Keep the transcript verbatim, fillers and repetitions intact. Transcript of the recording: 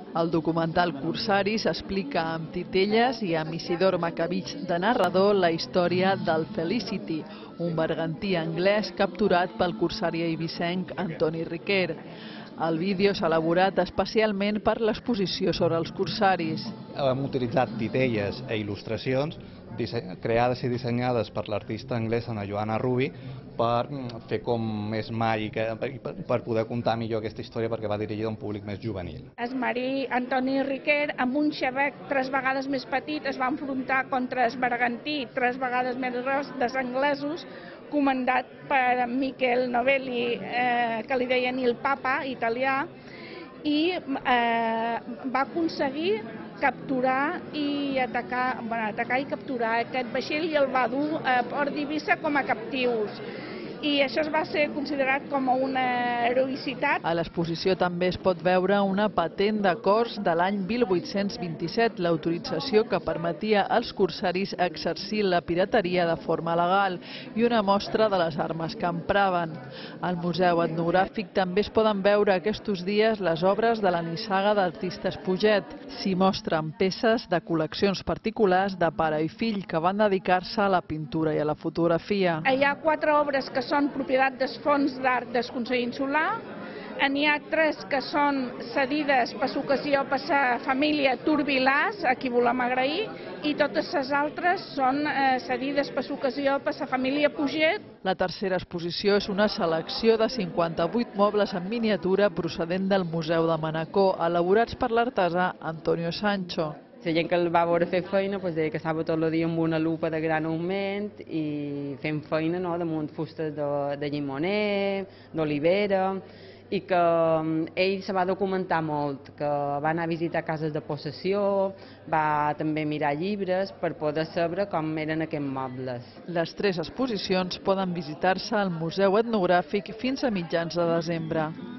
El documental Corsaris explica amb titelles i amb Isidor Macavich de narrador la història del Felicity, un bergantí anglès capturat pel corsari eivissenc Antoni Riquer. El vídeo s'ha elaborat especialment per l'exposició sobre els corsaris. Hem utilitzat titelles i il·lustracions creades i dissenyades per l'artista anglesa Joanna Ruby per fer com més màgica, per poder contar millor aquesta història perquè va dirigida a un públic més juvenil. El marí Antoni Riquer, amb un xabec tres vegades més petit, es va enfrontar contra el bergantí tres vegades més gros dels anglesos, comandat per Michel Novelli, eh, que li deien el papa italià, i eh, va aconseguir capturar i atacar, bueno, atacar i capturar aquest vaixell i el va dur a Port d'Eivissa com a captius. I això es va ser considerat com una heroïcitat. A l'exposició també es pot veure una patent de cors de l'any mil vuit-cents vint-i-set, l'autorització que permetia als corsaris exercir la pirateria de forma legal i una mostra de les armes que empraven. Al Museu Etnogràfic també es poden veure aquests dies les obres de la nissaga d'artistes Puget. S'hi mostren peces de col·leccions particulars de pare i fill que van dedicar-se a la pintura i a la fotografia. Hi ha quatre obres que són propietat dels fons d'art del Consell Insular. N'hi ha tres que són cedides per l'ocasió per la família Turbilàs, a qui volem agrair, i totes les altres són cedides per l'ocasió per la família Puget. La tercera exposició és una selecció de cinquanta-vuit mobles en miniatura procedent del Museu de Manacor, elaborats per l'artesà Antonio Sancho. La gent que el va veure fer feina pues, deia que estava tot el dia amb una lupa de gran augment i fent feina no, damunt fustes de, de llimoner, d'olivera, i que ell se va documentar molt, que va anar a visitar cases de possessió, va també mirar llibres per poder saber com eren aquests mobles. Les tres exposicions poden visitar-se al Museu Etnogràfic fins a mitjans de desembre.